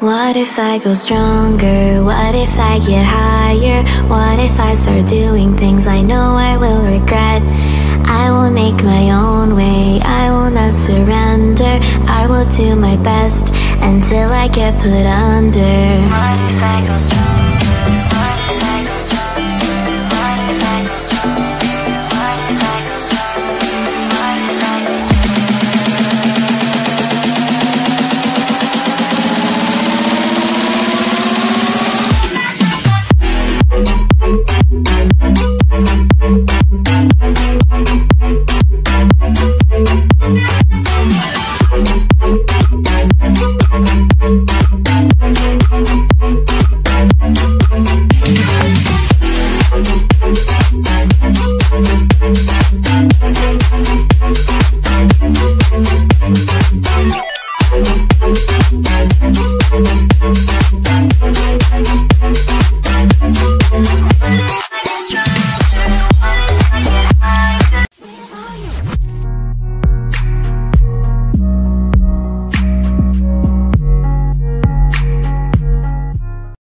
What if I go stronger? What if I get higher? What if I start doing things I know I will regret? I will make my own way, I will not surrender. I will do my best until I get put under. What if I go stronger? What if I go stronger? What if I go stronger? What if I go stronger? What if I go stronger?